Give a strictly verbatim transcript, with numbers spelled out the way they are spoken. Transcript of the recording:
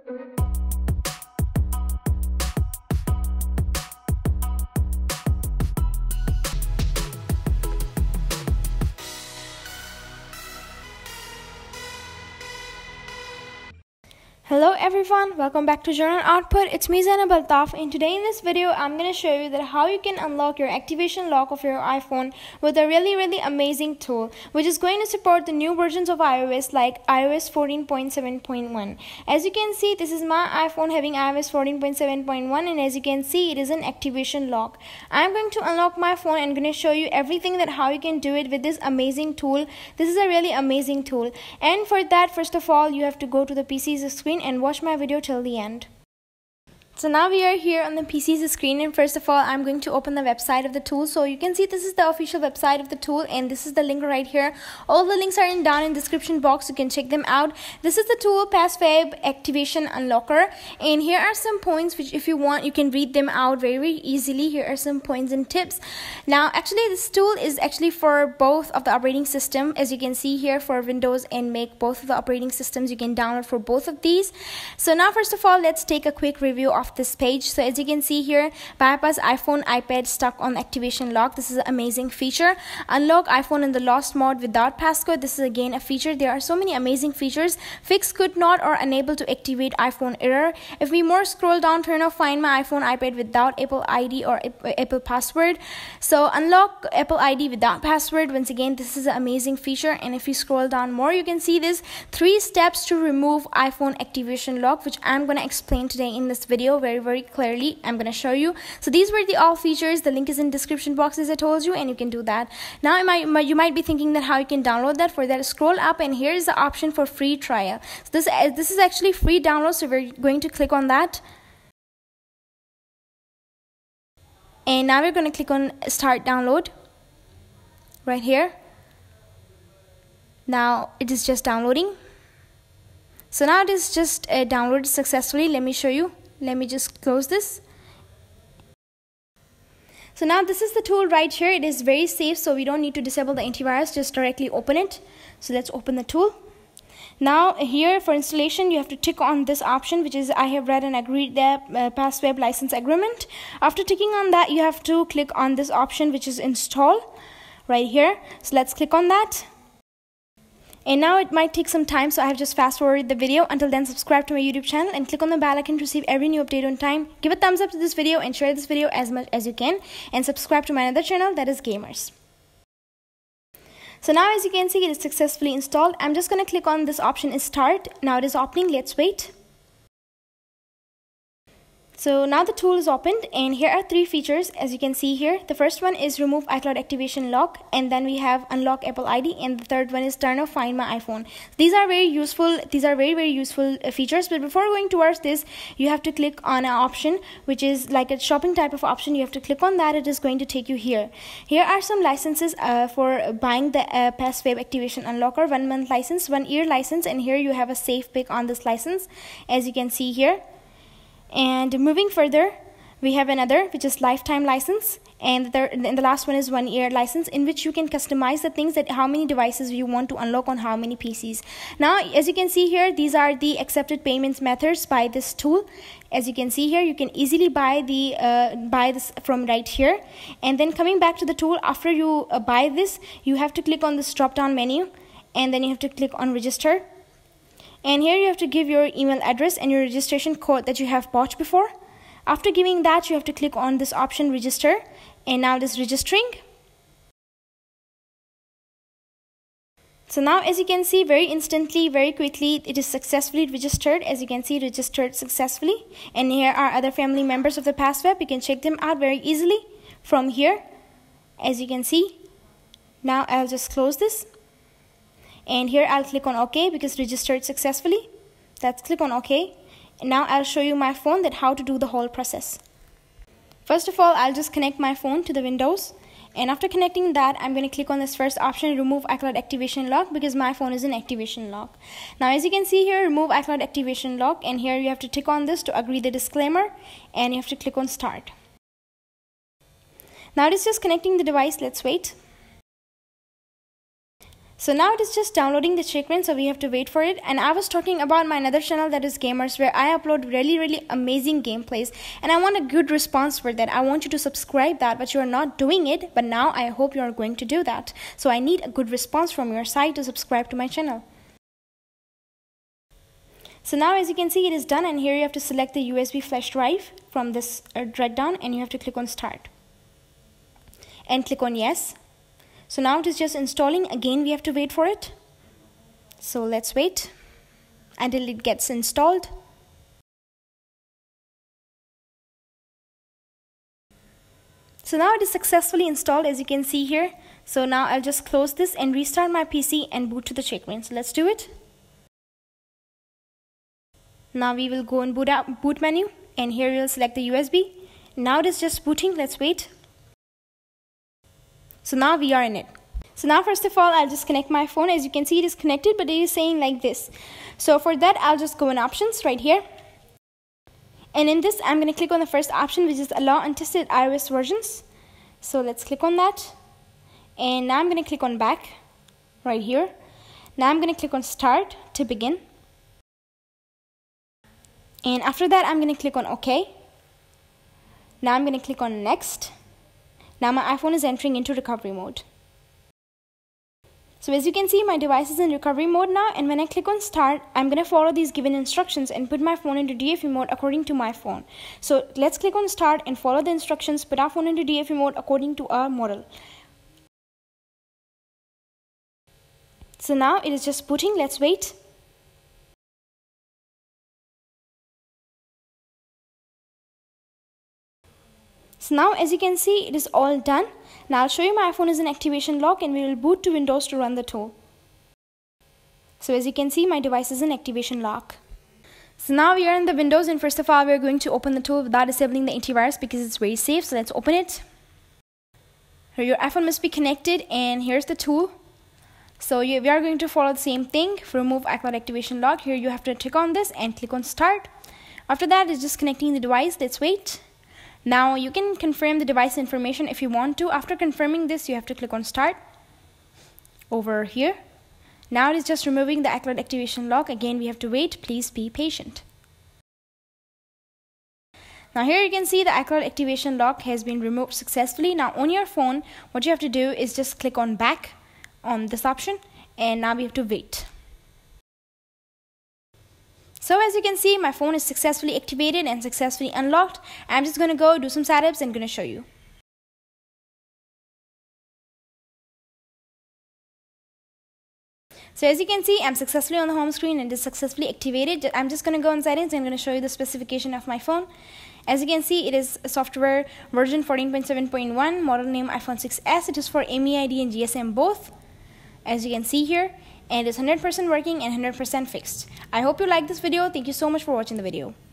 Hello everyone, welcome back to Journal Output. It's me Zainab Altaf, and today in this video I'm going to show you that how you can unlock your activation lock of your iPhone with a really really amazing tool which is going to support the new versions of iOS like i O S fourteen point seven point one. As you can see, this is my iPhone having i O S fourteen point seven point one, and as you can see it is an activation lock. I'm going to unlock my phone and I'm going to show you everything that how you can do it with this amazing tool. This is a really amazing tool, and for that first of all you have to go to the P C's screen and watch my video till the end. So now we are here on the P C's screen, and first of all I'm going to open the website of the tool. So you can see this is the official website of the tool, and this is the link right here. All the links are in down in the description box, you can check them out. This is the tool PassFab Activation Unlocker, and here are some points which if you want you can read them out very very easily. Here are some points and tips. Now actually this tool is actually for both of the operating system. As you can see here, for Windows and Mac, both of the operating systems you can download for both of these. So now first of all let's take a quick review of this page. So as you can see here, bypass iPhone iPad stuck on activation lock. This is an amazing feature. Unlock iPhone in the lost mode without passcode. This is again a feature. There are so many amazing features. Fix could not or unable to activate iPhone error. If we more scroll down, turn off find my iPhone iPad without Apple I D or Apple password. So unlock Apple I D without password. Once again, this is an amazing feature. And if you scroll down more, you can see this three steps to remove iPhone activation lock, which I'm going to explain today in this video very very clearly. I'm going to show you. So these were the all features. The link is in description box as I told you, and you can do that. Now you might, you might be thinking that how you can download that. For that, scroll up and here is the option for free trial. So this, this is actually free download, so we're going to click on that. And now we're going to click on start download right here. Now it is just downloading. So now it is just uh, downloaded successfully. Let me show you. Let me just close this. So now this is the tool right here. It is very safe, so we don't need to disable the antivirus, just directly open it. So let's open the tool. Now here for installation you have to tick on this option, which is I have read and agreed the uh, PassFab license agreement. After ticking on that, you have to click on this option which is install right here. So let's click on that. And now it might take some time, so I have just fast forwarded the video. Until then, subscribe to my YouTube channel and click on the bell icon to receive every new update on time. Give a thumbs up to this video and share this video as much as you can, and subscribe to my other channel, that is Gamers. So now as you can see, it is successfully installed. I'm just going to click on this option is start. Now it is opening. Let's wait. So now the tool is opened, and here are three features as you can see here. The first one is remove iCloud activation lock, and then we have unlock Apple I D, and the third one is turn off find my iPhone. These are very useful. These are very very useful uh, features. But before going towards this, you have to click on an option which is like a shopping type of option. You have to click on that. It is going to take you here. Here are some licenses uh, for buying the uh, PassFab Activation Unlocker. One month license, one year license, and here you have a safe pick on this license as you can see here. And moving further, we have another which is lifetime license, and the, third, and the last one is one year license, in which you can customize the things that how many devices you want to unlock on how many P Cs. Now as you can see here, these are the accepted payments methods by this tool. As you can see here, you can easily buy the uh, buy this from right here. And then coming back to the tool, after you uh, buy this, you have to click on this drop down menu, and then you have to click on register. And here you have to give your email address and your registration code that you have bought before. After giving that, you have to click on this option register, and now it is registering. So now as you can see, very instantly, very quickly, it is successfully registered. As you can see, registered successfully. And here are other family members of the PassFab. You can check them out very easily from here, as you can see. Now I'll just close this. And here I'll click on OK because registered successfully. Let's click on OK. And now I'll show you my phone that how to do the whole process. First of all, I'll just connect my phone to the Windows. And after connecting that, I'm going to click on this first option, remove iCloud activation lock, because my phone is in activation lock. Now as you can see here, remove iCloud activation lock, and here you have to tick on this to agree the disclaimer, and you have to click on start. Now it is just connecting the device. Let's wait. So now it is just downloading the checkpoint, so we have to wait for it. And I was talking about my another channel, that is Gamers, where I upload really really amazing gameplays, and I want a good response for that. I want you to subscribe that, but you are not doing it. But now I hope you are going to do that. So I need a good response from your side to subscribe to my channel. So now as you can see, it is done, and here you have to select the U S B flash drive from this uh, drop down, and you have to click on start and click on yes. So now it is just installing. Again, we have to wait for it. So let's wait until it gets installed. So now it is successfully installed, as you can see here. So now I'll just close this and restart my P C and boot to the checkpoint. So let's do it. Now we will go in boot out, boot menu, and here we'll select the U S B. Now it is just booting. Let's wait. So now we are in it. So now first of all, I'll just connect my phone. As you can see, it is connected, but it is saying like this. So for that, I'll just go in options right here. And in this, I'm going to click on the first option, which is allow untested iOS versions. So let's click on that. And now I'm going to click on back right here. Now I'm going to click on start to begin. And after that, I'm going to click on OK. Now I'm going to click on next. Now my iPhone is entering into recovery mode. So as you can see, my device is in recovery mode now, and when I click on start, I'm going to follow these given instructions and put my phone into D F E mode according to my phone. So let's click on start and follow the instructions, put our phone into D F E mode according to our model. So now it is just booting. Let's wait. So now as you can see, it is all done. Now I'll show you my iPhone is in activation lock, and we will boot to Windows to run the tool. So as you can see, my device is in activation lock. So now we are in the Windows, and first of all, we are going to open the tool without disabling the antivirus because it's very safe. So let's open it. Here your iPhone must be connected, and here's the tool. So you, we are going to follow the same thing. For remove iCloud activation lock, here you have to click on this and click on start. After that, it's just connecting the device. Let's wait. Now you can confirm the device information if you want to. After confirming this, you have to click on start over here. Now it is just removing the iCloud activation lock. Again, we have to wait. Please be patient. Now here you can see the iCloud activation lock has been removed successfully. Now on your phone, what you have to do is just click on back on this option, and now we have to wait. So as you can see, my phone is successfully activated and successfully unlocked. I'm just going to go do some setups and going to show you. So as you can see, I'm successfully on the home screen and it is successfully activated. I'm just going to go in settings and I'm going to show you the specification of my phone. As you can see, it is a software version fourteen point seven point one, model name iPhone six S. It is for M E I D and G S M both, as you can see here. And it's one hundred percent working and one hundred percent fixed. I hope you like this video. Thank you so much for watching the video.